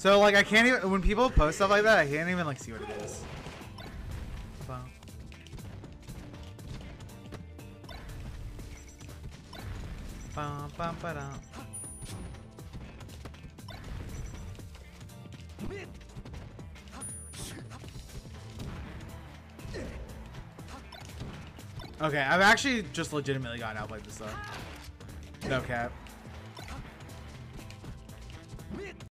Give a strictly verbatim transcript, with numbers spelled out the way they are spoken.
So like I can't even when people post stuff like that, I can't even like see what it is. Bum, bum, ba-dum. Okay, I've actually just legitimately gotten out like this though. No cap.